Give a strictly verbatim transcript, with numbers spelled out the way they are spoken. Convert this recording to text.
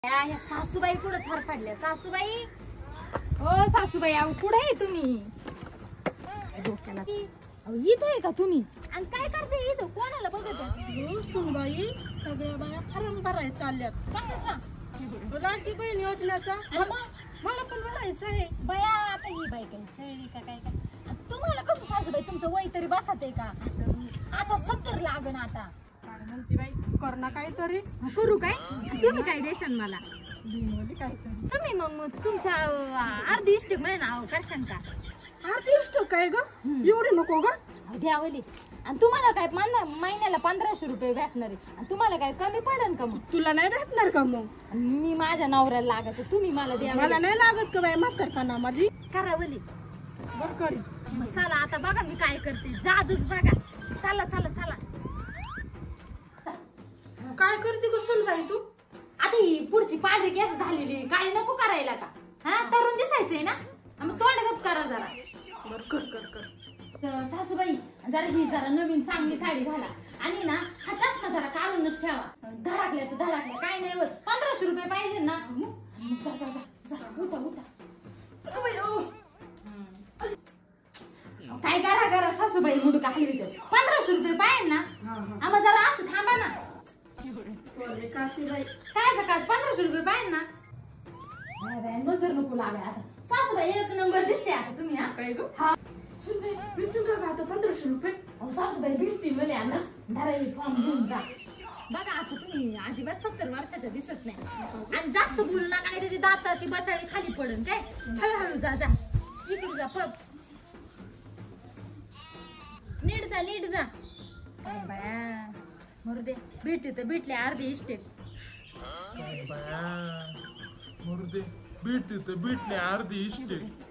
या सासूबाई कुठं थर पडल्या? सासूबाई हो सासूबाई, अहो कुठे आहे तुम्ही? डोक्याला इथं आहे का तुम्ही? आणि काय करते इथं? कोणाला बघत आहे? सुनबाई सगळ्या बाया फॉर्म भरायला चालल्यात. कशाचा? लाडकी बहीण योजनेचा. मला पण भरायचं आहे. बया आता ही बाई काय सळी का काय का? तुम्हाला कसं सासूबाई, तुमचं वय तरी बसत आहे का? आता सत्तर लागन. आता काय म्हणते बाई, कर ना काहीतरी. करू काय? तुम्ही काय देशान मला? काहीतरी तुम्ही मग तुमच्या अर्धी इष्टिक म्हणे नाव करशान का? अर्धी इष्ट काय ग? एवढी नको ग. द्यावली. आणि तुम्हाला काय महिन्याला पंधराशे रुपये भेटणार आहे, आणि तुम्हाला काय कमी पडेल का? मग तुला नाही भेटणार का? मग मी माझ्या नवऱ्याला लागत, तुम्ही मला द्या. मला नाही लागत का बाई म्हातारपणामध्ये. करावली बर करी. मग चला आता बघा मी काय करते, जादूच बघा. चला चला चला. काय करते ग सुनबाई तू? आता ही पुढची पांढरी केस झालेली, काय नको करायला का? हा तरुण दिसायचंय ना, मग तोंड गप करा जरा. बर कर कर कर. सासूबाई जरा ही जरा नवीन चांगली साडी घाला, आणि ना हा चष्मा जरा काढूनच ठेवा. धडाकल्या तर धडाकल्या, काय नाही होत. पंधराशे रुपये पाहिजे ना. जा जा जा, उठा उठा. काय करा करा सासूबाई, मुड काही पंधराशे रुपये पाहिजे ना. आम्हा जरा असं थांबा ना. काय सकाळ पंधराशे रुपये पाहिजे ना. नजर नको लावे आता. सासूबाई एक नंबर दिसते आता तुम्ही. हा काय ग? हा सुनबाई भेटून का आता पंधराशे रुपये? सासूबाई भेटतील मला. आणस धरा फॉर्म घेऊन जा. बघा आता तुम्ही अजिबात सत्तर वर्षाच्या दिसत नाही, आणि जास्त बोलू नका, नाही त्याची दाताची बचाळी खाली पडन. काय हळूहळू जा जा. इकडे जा, पप नीट जा नीट जा. काय बाया मरू दे, भेटते तर भेटले अर्धी इस्टेट. मरू दे, भेटते तर भेटले अर्धी इस्टेट.